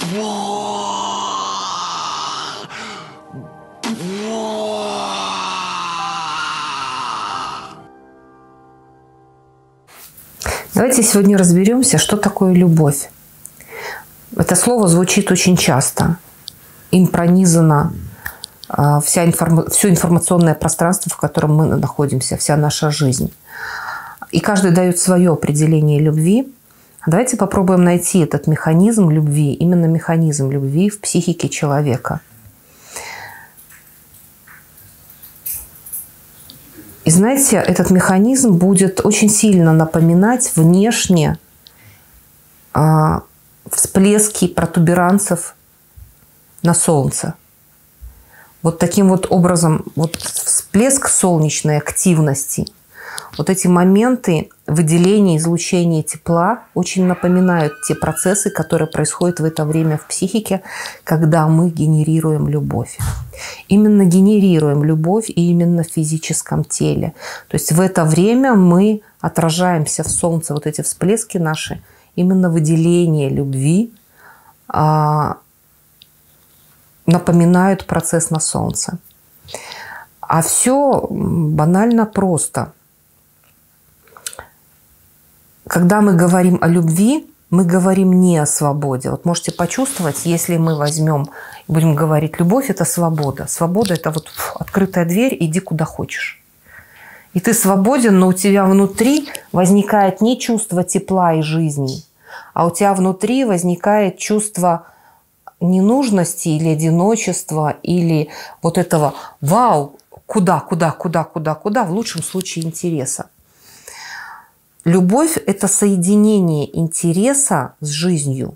Давайте сегодня разберемся, что такое любовь. Это слово звучит очень часто. Им пронизано все информационное пространство, в котором мы находимся, вся наша жизнь. И каждый дает свое определение любви. Давайте попробуем найти этот механизм любви, именно механизм любви в психике человека. И знаете, этот механизм будет очень сильно напоминать внешне всплески протуберанцев на Солнце. Вот таким вот образом, вот всплеск солнечной активности, вот эти моменты выделения, излучения тепла очень напоминают те процессы, которые происходят в это время в психике, когда мы генерируем любовь. Именно генерируем любовь и именно в физическом теле. То есть в это время мы отражаемся в Солнце, вот эти всплески наши, именно выделение любви напоминают процесс на Солнце. А все банально просто. Когда мы говорим о любви, мы говорим не о свободе. Вот можете почувствовать, если мы возьмем, будем говорить, любовь – это свобода. Свобода – это вот открытая дверь, иди куда хочешь. И ты свободен, но у тебя внутри возникает не чувство тепла и жизни, а у тебя внутри возникает чувство ненужности или одиночества, или вот этого «вау, куда, в лучшем случае интереса». Любовь – это соединение интереса с жизнью.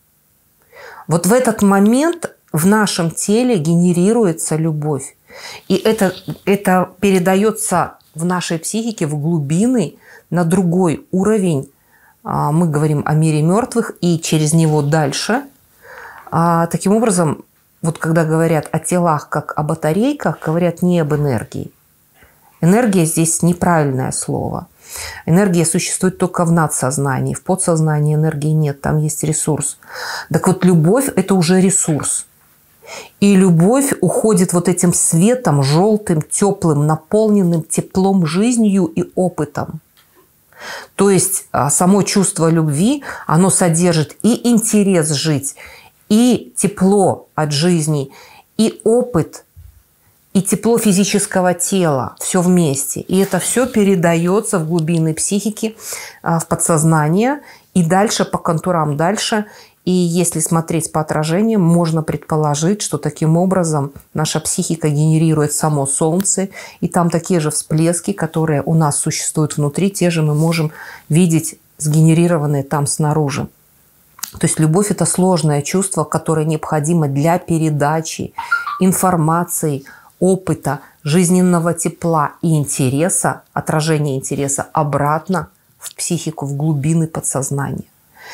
Вот в этот момент в нашем теле генерируется любовь. И это передается в нашей психике в глубины на другой уровень. Мы говорим о мире мертвых и через него дальше. Таким образом, вот когда говорят о телах как о батарейках, говорят не об энергии. Энергия здесь неправильное слово. Энергия существует только в надсознании. В подсознании энергии нет, там есть ресурс. Так вот, любовь – это уже ресурс. И любовь уходит вот этим светом, желтым, теплым, наполненным теплом, жизнью и опытом. То есть само чувство любви, оно содержит и интерес жить, и тепло от жизни, и опыт, и тепло физического тела, все вместе. И это все передается в глубины психики, в подсознание, и дальше по контурам дальше. И если смотреть по отражениям, можно предположить, что таким образом наша психика генерирует само Солнце, и там такие же всплески, которые у нас существуют внутри, те же мы можем видеть сгенерированные там снаружи. То есть любовь – это сложное чувство, которое необходимо для передачи информации, опыта, жизненного тепла и интереса, отражения интереса обратно в психику, в глубины подсознания.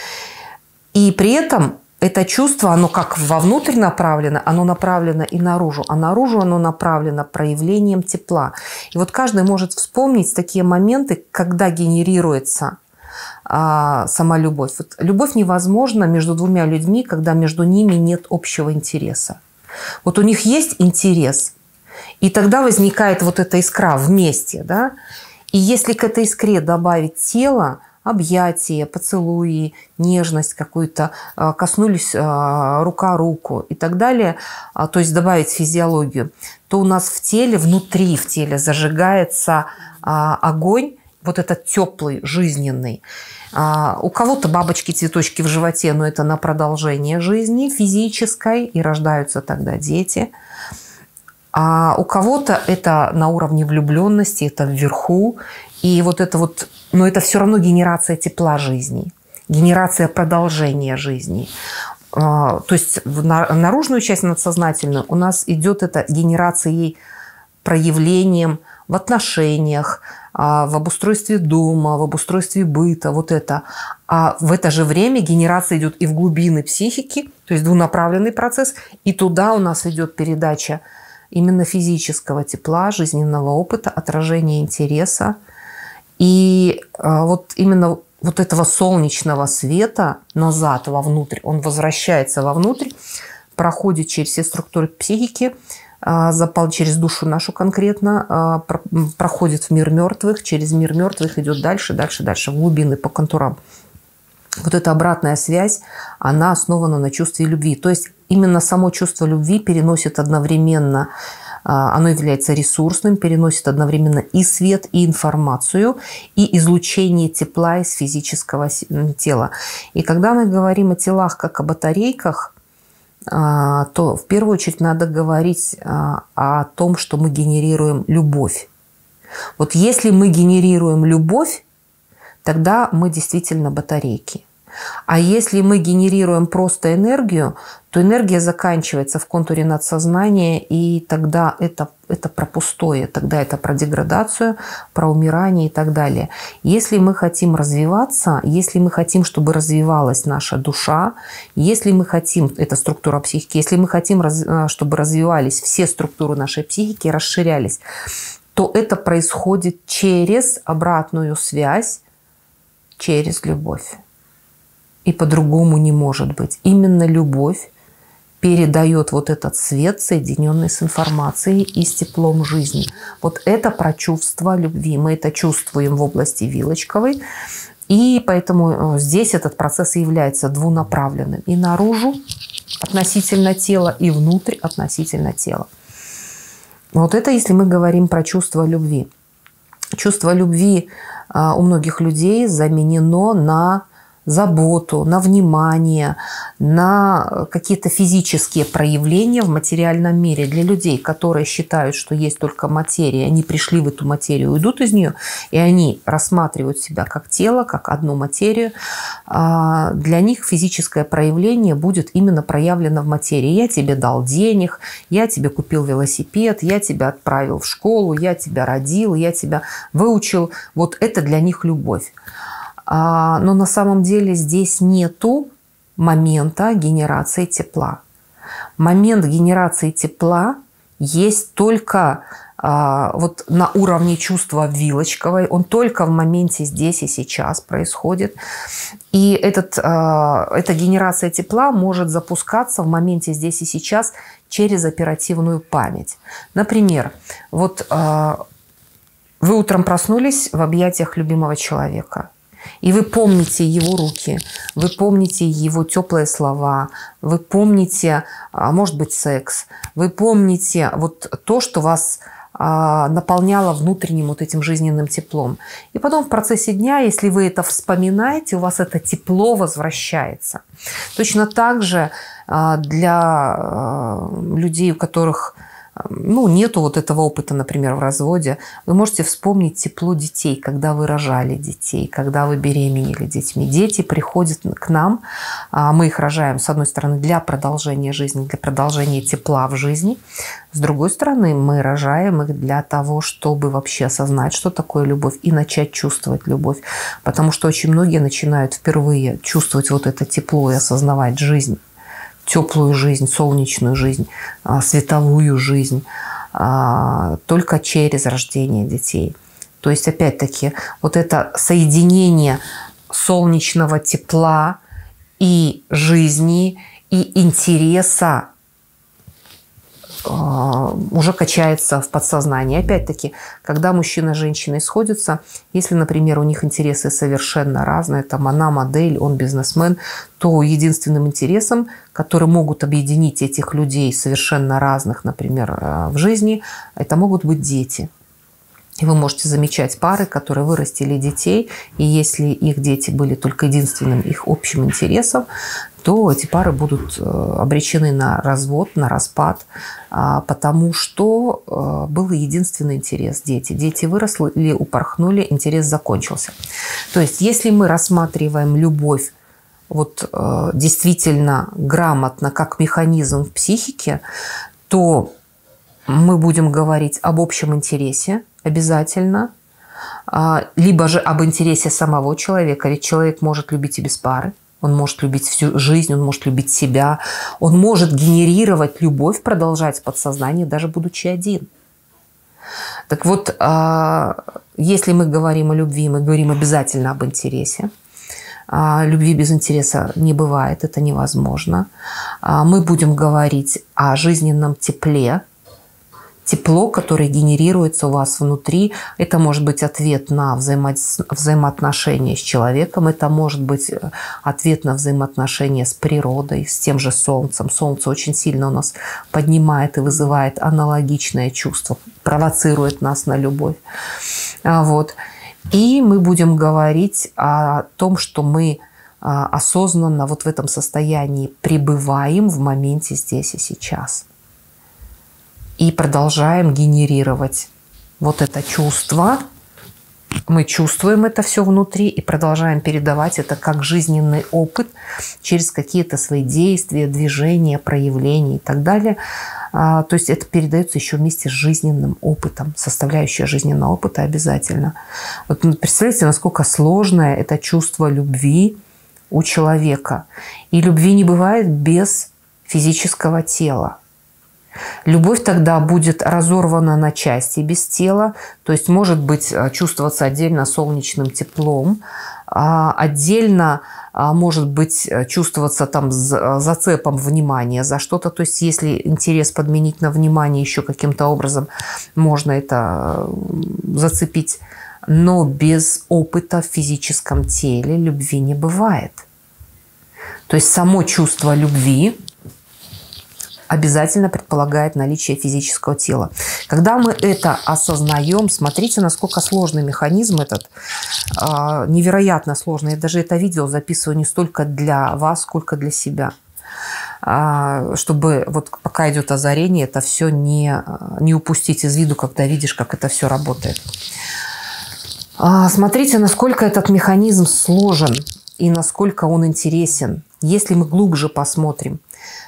И при этом это чувство, оно как вовнутрь направлено, оно направлено и наружу. А наружу оно направлено проявлением тепла. И вот каждый может вспомнить такие моменты, когда генерируется сама любовь. Вот любовь невозможна между двумя людьми, когда между ними нет общего интереса. Вот у них есть интерес, и тогда возникает вот эта искра вместе. Да? И если к этой искре добавить тело, объятия, поцелуи, нежность какую-то, коснулись рука руку и так далее, то есть добавить физиологию, то у нас в теле, внутри в теле зажигается огонь, вот этот теплый, жизненный. У кого-то бабочки, цветочки в животе, но это на продолжение жизни физической, и рождаются тогда дети. А у кого-то это на уровне влюбленности, это вверху. И вот это вот, но это все равно генерация тепла жизни, генерация продолжения жизни. То есть в наружную часть надсознательную у нас идет это генерацией, проявлением в отношениях, в обустройстве дома, в обустройстве быта, вот это. А в это же время генерация идет и в глубины психики, то есть двунаправленный процесс, и туда у нас идет передача именно физического тепла, жизненного опыта, отражения интереса. И вот именно вот этого солнечного света назад, вовнутрь. Он возвращается вовнутрь, проходит через все структуры психики, через душу нашу конкретно, проходит в мир мертвых, через мир мертвых идет дальше, дальше, дальше, в глубины, по контурам. Вот эта обратная связь, она основана на чувстве любви. То есть именно само чувство любви переносит одновременно, оно является ресурсным, переносит одновременно и свет, и информацию, и излучение тепла из физического тела. И когда мы говорим о телах как о батарейках, то в первую очередь надо говорить о том, что мы генерируем любовь. Вот если мы генерируем любовь, тогда мы действительно батарейки. А если мы генерируем просто энергию, то энергия заканчивается в контуре надсознания, и тогда это про пустое, тогда это про деградацию, про умирание и так далее. Если мы хотим развиваться, если мы хотим, чтобы развивалась наша душа, если мы хотим, это структура психики, если мы хотим, чтобы развивались все структуры нашей психики, расширялись, то это происходит через обратную связь, через любовь. И по-другому не может быть. Именно любовь передает вот этот свет, соединенный с информацией и с теплом жизни. Вот это про чувство любви. Мы это чувствуем в области вилочковой. И поэтому здесь этот процесс и является двунаправленным. И наружу относительно тела, и внутрь относительно тела. Вот это если мы говорим про чувство любви. Чувство любви у многих людей заменено на заботу, на внимание, на какие-то физические проявления в материальном мире. Для людей, которые считают, что есть только материя, они пришли в эту материю, уйдут из нее, и они рассматривают себя как тело, как одну материю, для них физическое проявление будет именно проявлено в материи. Я тебе дал денег, я тебе купил велосипед, я тебя отправил в школу, я тебя родил, я тебя выучил. Вот это для них любовь. Но на самом деле здесь нету момента генерации тепла. Момент генерации тепла есть только вот на уровне чувства вилочковой. Он только в моменте здесь и сейчас происходит. И эта генерация тепла может запускаться в моменте здесь и сейчас через оперативную память. Например, вот вы утром проснулись в объятиях любимого человека. И вы помните его руки, вы помните его теплые слова, вы помните, может быть, секс, вы помните вот то, что вас наполняло внутренним вот этим жизненным теплом. И потом в процессе дня, если вы это вспоминаете, у вас это тепло возвращается. Точно так же для людей, у которых нету вот этого опыта, например, в разводе, вы можете вспомнить тепло детей, когда вы рожали детей, когда вы беременели детьми. Дети приходят к нам, мы их рожаем, с одной стороны, для продолжения жизни, для продолжения тепла в жизни. С другой стороны, мы рожаем их для того, чтобы вообще осознать, что такое любовь, и начать чувствовать любовь. Потому что очень многие начинают впервые чувствовать вот это тепло и осознавать жизнь. Теплую жизнь, солнечную жизнь, световую жизнь только через рождение детей. То есть, опять-таки, вот это соединение солнечного тепла и жизни, и интереса уже качается в подсознании. Опять-таки, когда мужчина и женщина сходятся, если, например, у них интересы совершенно разные, там она модель, он бизнесмен, то единственным интересом, который могут объединить этих людей совершенно разных, например, в жизни, это могут быть дети. И вы можете замечать пары, которые вырастили детей, и если их дети были только единственным их общим интересом, то эти пары будут обречены на развод, на распад, потому что был единственный интерес – дети. Дети выросли, упорхнули, интерес закончился. То есть если мы рассматриваем любовь вот, действительно грамотно, как механизм в психике, то мы будем говорить об общем интересе обязательно, либо же об интересе самого человека. Ведь человек может любить и без пары, он может любить всю жизнь, он может любить себя, он может генерировать любовь, продолжать в подсознании, даже будучи один. Так вот, если мы говорим о любви, мы говорим обязательно об интересе. Любви без интереса не бывает, это невозможно. Мы будем говорить о жизненном тепле. Тепло, которое генерируется у вас внутри, это может быть ответ на взаимоотношения с человеком, это может быть ответ на взаимоотношения с природой, с тем же Солнцем. Солнце очень сильно у нас поднимает и вызывает аналогичное чувство, провоцирует нас на любовь. Вот. И мы будем говорить о том, что мы осознанно вот в этом состоянии пребываем в моменте здесь и сейчас. И продолжаем генерировать вот это чувство. Мы чувствуем это все внутри и продолжаем передавать это как жизненный опыт через какие-то свои действия, движения, проявления и так далее. То есть это передается еще вместе с жизненным опытом, составляющая жизненного опыта обязательно. Вот представляете, насколько сложное это чувство любви у человека. И любви не бывает без физического тела. Любовь тогда будет разорвана на части без тела, то есть может быть чувствоваться отдельно солнечным теплом, отдельно может быть чувствоваться там зацепом внимания за что-то. То есть если интерес подменить на внимание еще каким-то образом, можно это зацепить. Но без опыта в физическом теле любви не бывает. То есть само чувство любви обязательно предполагает наличие физического тела. Когда мы это осознаем, смотрите, насколько сложный механизм этот, невероятно сложный. Я даже это видео записываю не столько для вас, сколько для себя. Чтобы вот пока идет озарение, это все не упустить из виду, когда видишь, как это все работает. Смотрите, насколько этот механизм сложен и насколько он интересен. Если мы глубже посмотрим,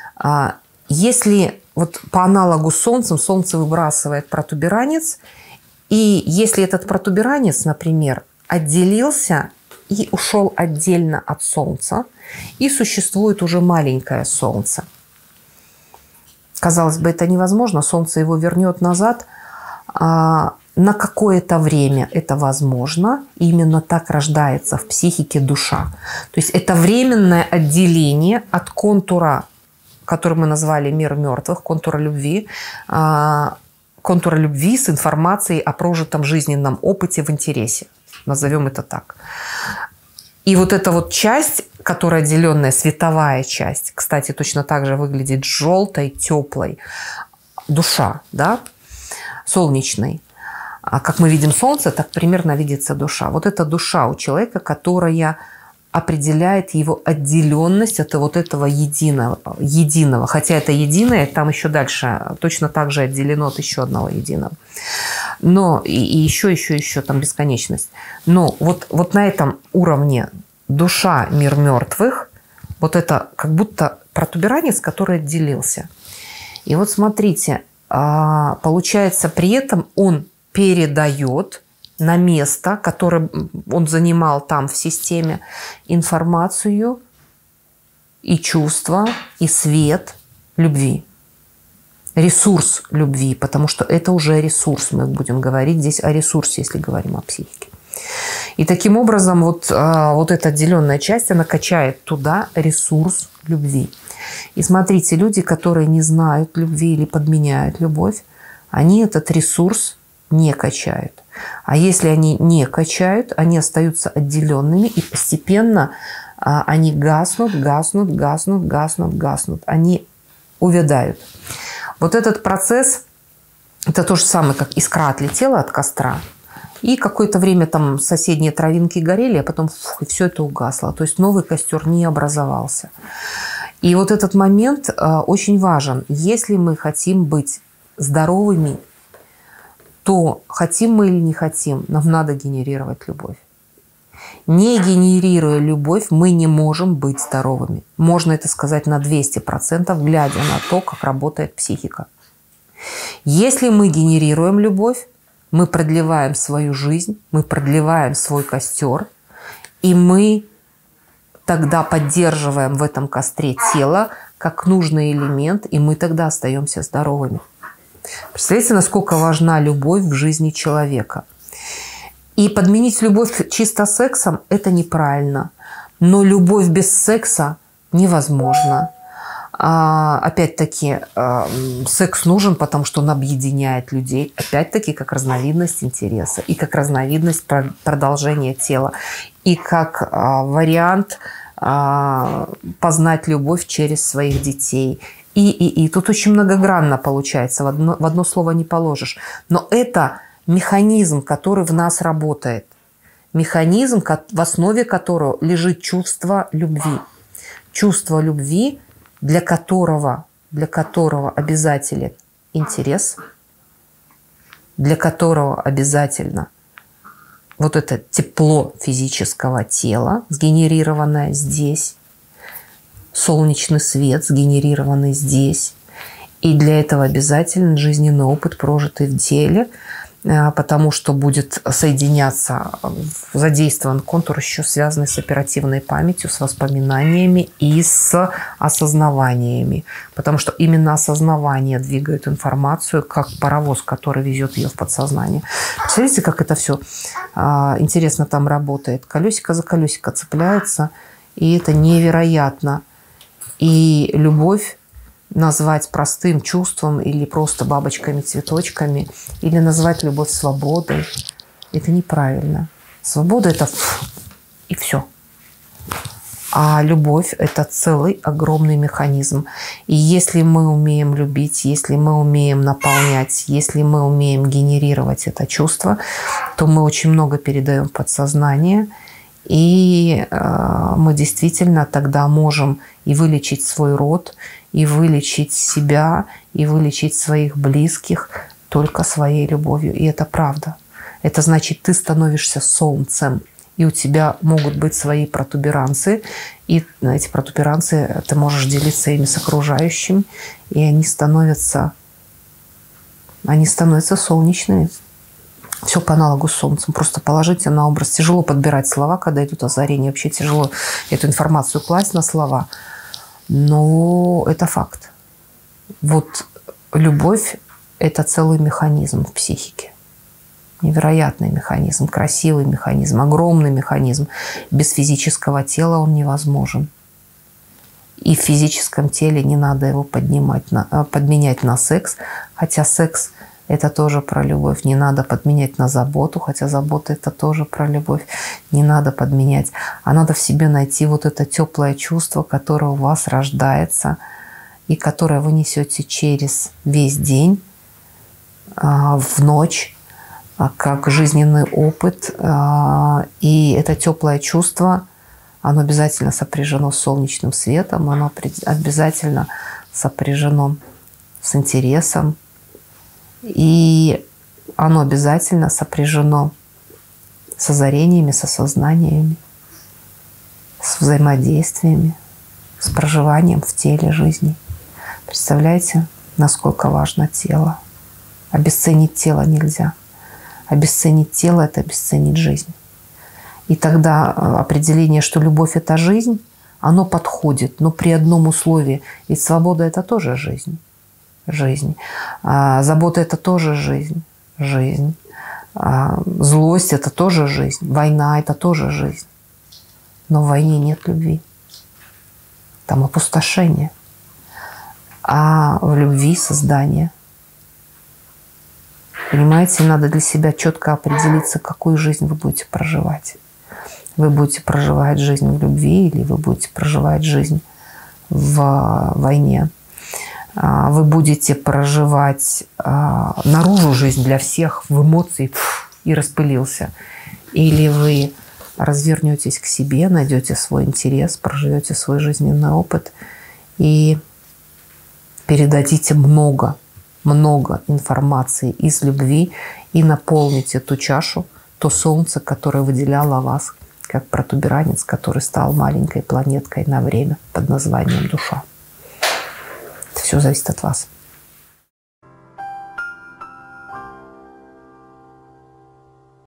если вот по аналогу с Солнцем, Солнце выбрасывает протуберанец, и если этот протуберанец, например, отделился и ушел отдельно от Солнца, и существует уже маленькое Солнце. Казалось бы, это невозможно, Солнце его вернет назад. На какое-то время это возможно, и именно так рождается в психике душа. То есть это временное отделение от контура, который мы назвали «Мир мертвых», контура любви с информацией о прожитом жизненном опыте в интересе. Назовем это так. И вот эта вот часть, которая отделенная, световая часть, кстати, точно так же выглядит желтой, теплой, душа, да, солнечной. А как мы видим Солнце, так примерно видится душа. Вот эта душа у человека, которая определяет его отделенность от вот этого единого. Хотя это единое, там еще дальше точно так же отделено от еще одного единого. Но и еще там бесконечность. Но вот на этом уровне душа, мир мертвых, вот это как будто протуберанец, который отделился. И вот смотрите, получается, при этом он передает на место, которое он занимал там в системе, информацию и чувства, и свет любви. Ресурс любви, потому что это уже ресурс. Мы будем говорить здесь о ресурсе, если говорим о психике. И таким образом вот эта отделенная часть, она качает туда ресурс любви. И смотрите, люди, которые не знают любви или подменяют любовь, они этот ресурс не качают. А если они не качают, они остаются отделенными, и постепенно они гаснут. Они увядают. Вот этот процесс, это то же самое, как искра отлетела от костра, и какое-то время там соседние травинки горели, а потом и все это угасло. То есть новый костер не образовался. И вот этот момент очень важен. Если мы хотим быть здоровыми, то хотим мы или не хотим, нам надо генерировать любовь. Не генерируя любовь, мы не можем быть здоровыми. Можно это сказать на 200%, глядя на то, как работает психика. Если мы генерируем любовь, мы продлеваем свою жизнь, мы продлеваем свой костер, и мы тогда поддерживаем в этом костре тело как нужный элемент, и мы тогда остаемся здоровыми. Представляете, насколько важна любовь в жизни человека. И подменить любовь чисто сексом – это неправильно. Но любовь без секса невозможна. Опять-таки, секс нужен, потому что он объединяет людей. Опять-таки, как разновидность интереса, и как разновидность продолжения тела, и как вариант познать любовь через своих детей. И тут очень многогранно получается, в одно слово не положишь. Но это механизм, который в нас работает. Механизм, в основе которого лежит чувство любви. Чувство любви, для которого обязателен интерес, для которого обязательно вот это тепло физического тела, сгенерированное здесь, солнечный свет, сгенерированный здесь. И для этого обязательно жизненный опыт, прожитый в теле, потому что будет соединяться, задействован контур, еще связанный с оперативной памятью, с воспоминаниями и с осознаваниями. Потому что именно осознавание двигает информацию, как паровоз, который везет ее в подсознание. Представляете, как это все интересно там работает? Колесико за колесико цепляется, и это невероятно. И любовь назвать простым чувством или просто бабочками, цветочками, или назвать любовь свободой, это неправильно. Свобода – это и все. А любовь – это целый огромный механизм. И если мы умеем любить, если мы умеем наполнять, если мы умеем генерировать это чувство, то мы очень много передаем в подсознание. И мы действительно тогда можем и вылечить свой род, и вылечить себя, и вылечить своих близких только своей любовью. И это правда. Это значит, ты становишься солнцем, и у тебя могут быть свои протуберанцы, и эти протуберанцы ты можешь делиться ими с окружающим, и они становятся солнечными. Все по аналогу с солнцем. Просто положите на образ. Тяжело подбирать слова, когда идут озарения. Вообще тяжело эту информацию класть на слова. Но это факт. Вот любовь – это целый механизм в психике. Невероятный механизм, красивый механизм, огромный механизм. Без физического тела он невозможен. И в физическом теле не надо его подменять на секс. Хотя секс – это тоже про любовь. Не надо подменять на заботу, хотя забота – это тоже про любовь. Не надо подменять. А надо в себе найти вот это теплое чувство, которое у вас рождается и которое вы несете через весь день, в ночь, как жизненный опыт. И это теплое чувство, оно обязательно сопряжено с солнечным светом, оно обязательно сопряжено с интересом, и оно обязательно сопряжено с озарениями, с осознаниями, с взаимодействиями, с проживанием в теле жизни. Представляете, насколько важно тело? Обесценить тело нельзя. Обесценить тело – это обесценить жизнь. И тогда определение, что любовь – это жизнь, оно подходит, но при одном условии. Ведь свобода – это тоже жизнь. Жизнь. Забота – это тоже жизнь. Жизнь. Злость – это тоже жизнь. Война – это тоже жизнь. Но в войне нет любви. Там опустошение. А в любви – создание. Понимаете, надо для себя четко определиться, какую жизнь вы будете проживать. Вы будете проживать жизнь в любви или вы будете проживать жизнь в войне. Вы будете проживать наружу жизнь для всех в эмоции и распылился. Или вы развернетесь к себе, найдете свой интерес, проживете свой жизненный опыт и передадите много информации из любви и наполните эту чашу, то солнце, которое выделяло вас, как протуберанец, который стал маленькой планеткой на время под названием душа. Все зависит от вас.